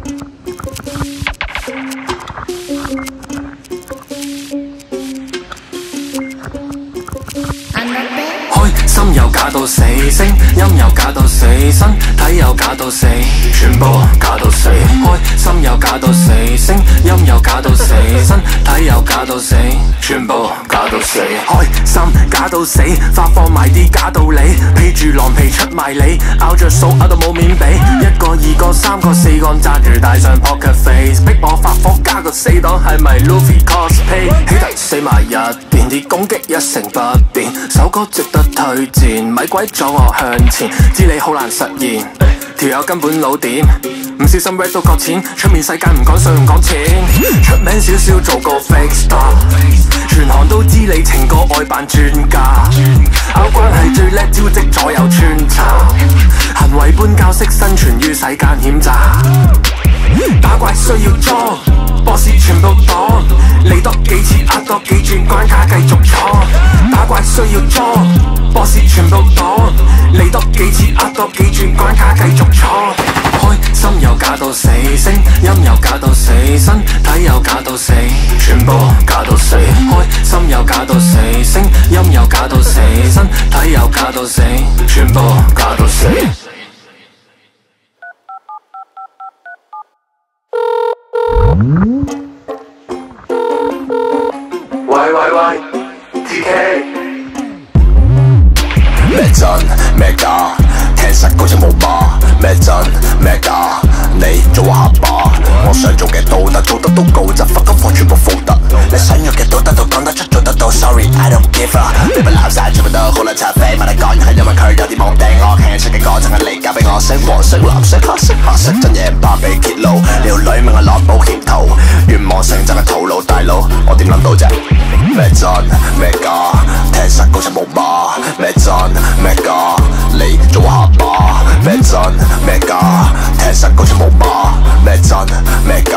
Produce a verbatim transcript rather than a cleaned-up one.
開心又假到死，聲音又假到死，身體又假到死，全部假到死。開心又假到死，聲音又假到死，身體又假到死，全部假到死。開心假到死，發放埋啲假道理，披住狼皮出賣你，拗着數拗到冇面俾，一個二個三個四個揸住戴上 poker face， 逼我發火加個死黨係咪 Luffy cosplay？ 起題死埋一邊，啲攻擊一成不變，首歌值得推薦，咪鬼阻我向前，知你好難實現，條友根本老點，唔小心 rap 到擱淺，出面世界唔講信唔講錢，出名少少做個 fake star， 全行都知你情歌愛扮專家，拗關係最叻招積左右穿插，行為般教識生存於世間險詐，打怪需要裝 boss 全部擋，嚟多幾次呃多幾轉關卡繼續闖，打怪需要裝 boss 全部擋，嚟多幾次呃多幾轉關卡繼續闖，開心又假到死，聲音又假到死，身體又假到死，全部假到死。開心又假到死，聲音又假到死，身體又假到死，全部假到死。喂喂喂 ，T K。咩真咩假？聽實嗰隻冇把。咩真咩假？你做下巴。我想做嘅都得，做得都高質，忽金貨全部負得。你想要嘅都得到，講得出做得到。Sorry I don't give a。你咪鬧晒，全部都好撚柒飛。問你講係因為佢有啲冇掟我，聽出嘅歌淨係你交俾我。色黃色藍色黑色白色真嘢唔怕被揭露。你條女問我攞保險套，願望成真係套路大佬，我點諗到啫？咩真咩假？聽實嗰隻冇碼。咩真咩假？你做下巴。咩真咩假？聽實嗰隻冇碼。咩真咩假？